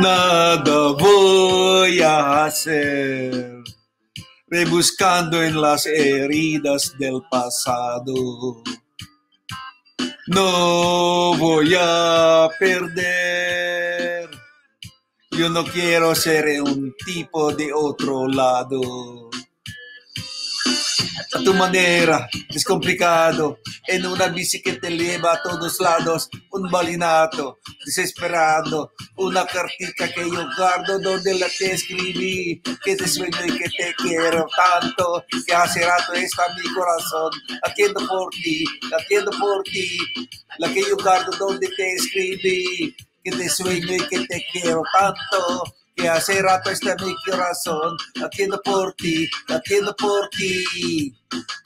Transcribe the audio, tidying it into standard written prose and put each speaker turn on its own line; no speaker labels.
Nada voy a hacer, rebuscando en las heridas del pasado. No voy a perder. Yo no quiero ser un tipo de otro lado. A tu manera, descomplicado, en una bici que te lleva a todos lados, un balinato, desesperado, una cartica que yo guardo donde la te escribí, que te sueño y que te quiero tanto, que hace rato está mi corazón, latiendo por ti, la que yo guardo donde te escribí, que te sueño y que te quiero tanto, que hace rato está mi corazón, latiendo por ti, latiendo por ti.